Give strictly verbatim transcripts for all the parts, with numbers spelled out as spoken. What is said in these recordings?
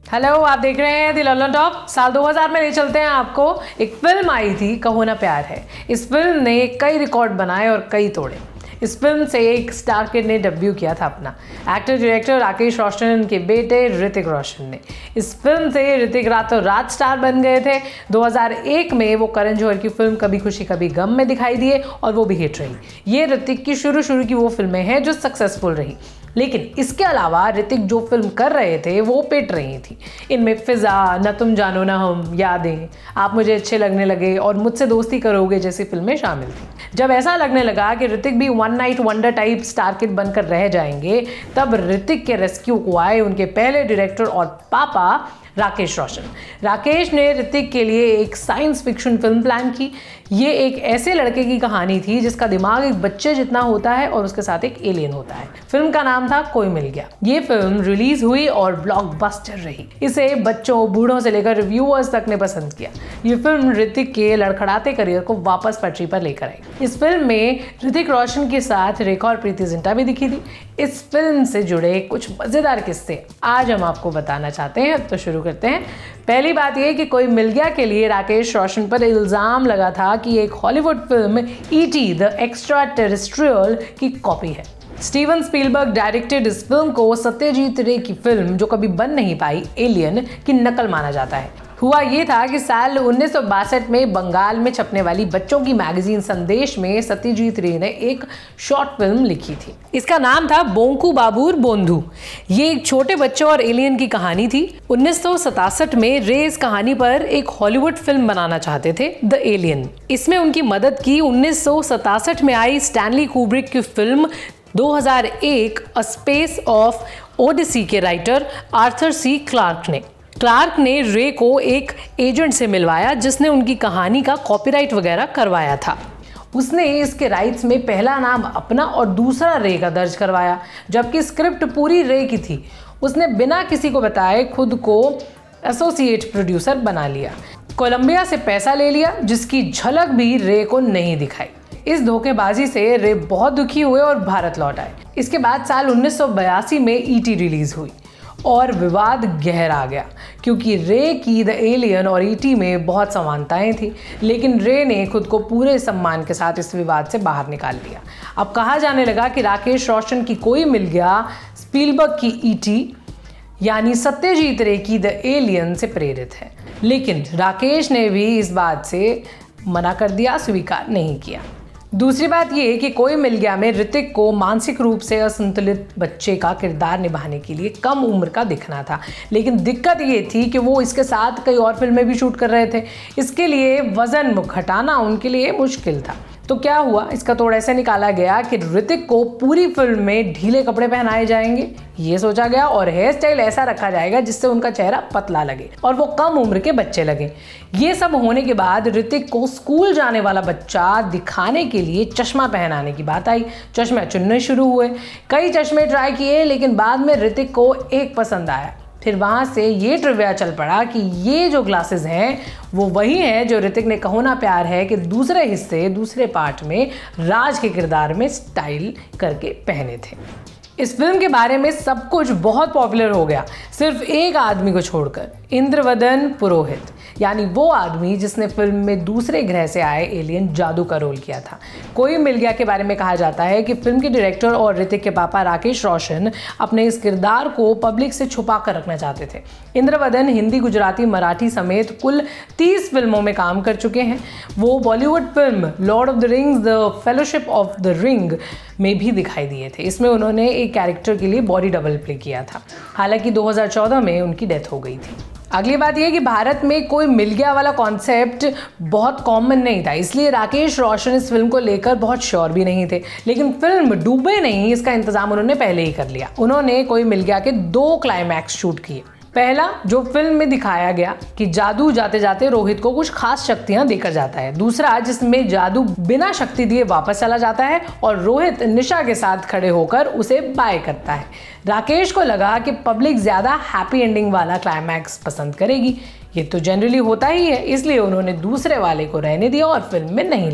Hello, आप देख रहे हैं दी लल्लनटॉप। साल दो हज़ार में ले चलते हैं आपको। एक फिल्म आई थी कहो ना प्यार है। इस फिल्म ने कई रिकॉर्ड बनाए और कई तोड़े। इस फिल्म से एक स्टार किड ने डेब्यू किया था अपना। एक्टर डायरेक्टर राकेश रोशन के बेटे ऋतिक रोशन ने। इस फिल्म से ऋतिक रातों रात स्टार बन गए थे। दो हज़ार एक में वो करण जौहर की फिल्म कभी खुशी कभी गम में दिखाई दिए और वो भी हिट रही। ये ऋतिक की शुरू शुरू की वो फिल्में हैं जो सक्सेसफुल रही, लेकिन इसके अलावा ऋतिक जो फिल्म कर रहे थे वो पिट रही थी। इनमें फिजा, न तुम जानो न हम, यादें, आप मुझे अच्छे लगने लगे और मुझसे दोस्ती करोगे जैसी फिल्में शामिल थी। जब ऐसा लगने लगा कि ऋतिक भी one night wonder type star kid बनकर रह जाएंगे, तब ऋतिक के रेस्क्यू को आए उनके पहले डायरेक्टर और पापा राकेश रोशन। राकेश ने ऋतिक के लिए एक साइंस फिक्शन फिल्म प्लान की। ये एक ऐसे लड़के की कहानी थी जिसका दिमाग एक बच्चे जितना होता है और उसके साथ एक एलियन होता है। फिल्म का नाम था कोई मिल गया। ये फिल्म रिलीज हुई और ब्लॉकबस्टर रही। इसे बच्चों, बूढ़ों से लेकर रिव्यूअर्स तक ने पसंद किया। ये फिल्म ऋतिक के लड़खड़ाते करियर को वापस पटरी पर लेकर आई। इस फिल्म में ऋतिक रोशन के साथ रेखा और प्रीति जिंटा भी दिखी थी। इस फिल्म से जुड़े कुछ मजेदार किस्से आज हम आपको बताना चाहते हैं, तो शुरू करते हैं। पहली बात यह कि कोई मिल गया के लिए राकेश रोशन पर इल्जाम लगा था कि एक Hollywood film E T the extra terrestrial की कॉपी है। स्टीवन स्पीलबर्ग डायरेक्टेड इस फिल्म को सत्यजीत रे की फिल्म जो कभी बन नहीं पाई, एलियन, की नकल माना जाता है। हुआ ये था कि साल उन्नीस सौ बासठ में बंगाल में छपने वाली बच्चों की मैगजीन संदेश में सत्यजीत रे ने एक शॉर्ट फिल्म लिखी थी। इसका नाम था बोंकू बाबूर बोंधू। ये एक छोटे बच्चों और एलियन की कहानी थी। उन्नीस सौ सतासठ में रे इस कहानी पर एक हॉलीवुड फिल्म बनाना चाहते थे, द एलियन। इसमें उनकी मदद की उन्नीस सौ सतासठ में आई स्टैनली कुब्रिक की फिल्म दो हज़ार एक अ स्पेस ऑफ ओडिसी के राइटर आर्थर सी क्लार्क ने। क्लार्क ने रे को एक एजेंट से मिलवाया जिसने उनकी कहानी का कॉपीराइट वगैरह करवाया था। उसने इसके राइट्स में पहला नाम अपना और दूसरा रे का दर्ज करवाया, जबकि स्क्रिप्ट पूरी रे की थी। उसने बिना किसी को बताए खुद को एसोसिएट प्रोड्यूसर बना लिया। कोलंबिया से पैसा ले लिया, जिसकी झलक भी रे को नहीं दिखाई। इस धोखेबाजी से रे बहुत दुखी हुए और भारत लौट आए। इसके बाद साल उन्नीस सौ बयासी में ई टी रिलीज हुई और विवाद गहरा गया, क्योंकि रे की द एलियन और ई टी में बहुत समानताएं थी, लेकिन रे ने खुद को पूरे सम्मान के साथ इस विवाद से बाहर निकाल लिया। अब कहा जाने लगा कि राकेश रोशन की कोई मिल गया स्पीलबर्ग की ई टी यानी सत्यजीत रे की द एलियन से प्रेरित है, लेकिन राकेश ने भी इस बात से मना कर दिया, स्वीकार नहीं किया। दूसरी बात यह कि कोई मिल गया में ऋतिक को मानसिक रूप से असंतुलित बच्चे का किरदार निभाने के लिए कम उम्र का दिखना था, लेकिन दिक्कत ये थी कि वो इसके साथ कई और फिल्में भी शूट कर रहे थे। इसके लिए वजन घटाना उनके लिए मुश्किल था। तो क्या हुआ, इसका तोड़ ऐसे निकाला गया कि ऋतिक को पूरी फिल्म में ढीले कपड़े पहनाए जाएंगे, ये सोचा गया, और हेयर स्टाइल ऐसा रखा जाएगा जिससे उनका चेहरा पतला लगे और वो कम उम्र के बच्चे लगे। ये सब होने के बाद ऋतिक को स्कूल जाने वाला बच्चा दिखाने के लिए चश्मा पहनाने की बात आई। चश्मे चुनने शुरू हुए, कई चश्मे ट्राई किए, लेकिन बाद में ऋतिक को एक पसंद आया। फिर वहाँ से ये ट्रिविया चल पड़ा कि ये जो ग्लासेस हैं वो वही हैं जो ऋतिक ने कहो ना प्यार है कि दूसरे हिस्से, दूसरे पार्ट में राज के किरदार में स्टाइल करके पहने थे। इस फिल्म के बारे में सब कुछ बहुत पॉपुलर हो गया, सिर्फ एक आदमी को छोड़कर, इंद्रवदन पुरोहित, यानी वो आदमी जिसने फिल्म में दूसरे ग्रह से आए एलियन जादू का रोल किया था। कोई मिल गया के बारे में कहा जाता है कि फिल्म के डायरेक्टर और ऋतिक के पापा राकेश रोशन अपने इस किरदार को पब्लिक से छुपा कर रखना चाहते थे। इंद्रवदन हिंदी, गुजराती, मराठी समेत कुल तीस फिल्मों में काम कर चुके हैं। वो Bollywood film lord of the rings the fellowship of the ring में भी दिखाई दिए थे। इसमें उन्होंने एक कैरेक्टर के लिए बॉडी डबल प्ले किया था। हालांकि दो हज़ार चौदह में उनकी डेथ हो गई थी। अगली बात यह कि भारत में कोई मिल गया वाला कॉन्सेप्ट बहुत कॉमन नहीं था, इसलिए राकेश रोशन इस फिल्म को लेकर बहुत श्योर भी नहीं थे। लेकिन फिल्म डूबे नहीं, इसका इंतजाम उन्होंने पहले ही कर लिया। उन्होंने कोई मिल गया के दो क्लाइमैक्स शूट किए। पहला, जो फिल्म में दिखाया गया कि जादू जाते जाते रोहित को कुछ खास शक्तियां देकर जाता है। दूसरा, जिसमें जादू बिना शक्ति दिए वापस चला जाता है और रोहित निशा के साथ खड़े होकर उसे बाय करता है। राकेश को लगा कि पब्लिक ज्यादा हैप्पी एंडिंग वाला क्लाइमैक्स पसंद करेगी। ये तो जनरली होता ही है, इसलिए उन्होंने दूसरे वाले को रहने दिया और फिल्म में नहीं लिया।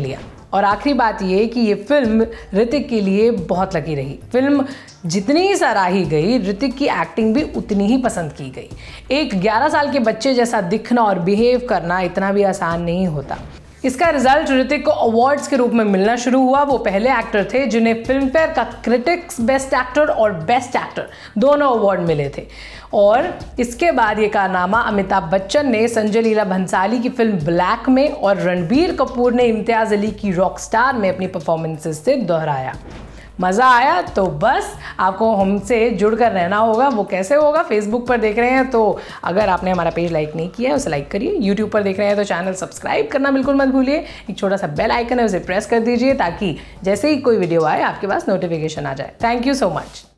और आखिरी बात ये कि ये फिल्म ऋतिक के लिए बहुत लकी रही। फिल्म जितनी सराही गई, ऋतिक की एक्टिंग भी उतनी ही पसंद की गई। एक ग्यारह साल के बच्चे जैसा दिखना और बिहेव करना इतना भी आसान नहीं होता। इसका रिजल्ट ऋतिक को अवार्ड्स के रूप में मिलना शुरू हुआ। वो पहले एक्टर थे जिन्हें फिल्म फेयर का क्रिटिक्स बेस्ट एक्टर और बेस्ट एक्टर दोनों अवार्ड मिले थे। और इसके बाद ये कारनामा अमिताभ बच्चन ने संजय लीला भंसाली की फिल्म ब्लैक में और रणबीर कपूर ने इम्तियाज अली की रॉक स्टार में अपनी परफॉर्मेंसेस से दोहराया। मज़ा आया तो बस आपको हमसे जुड़कर रहना होगा। वो कैसे होगा? फेसबुक पर देख रहे हैं तो अगर आपने हमारा पेज लाइक नहीं किया है उसे लाइक करिए। यूट्यूब पर देख रहे हैं तो चैनल सब्सक्राइब करना बिल्कुल मत भूलिए। एक छोटा सा बेल आइकन है उसे प्रेस कर दीजिए ताकि जैसे ही कोई वीडियो आए आपके पास नोटिफिकेशन आ जाए। Thank you so much.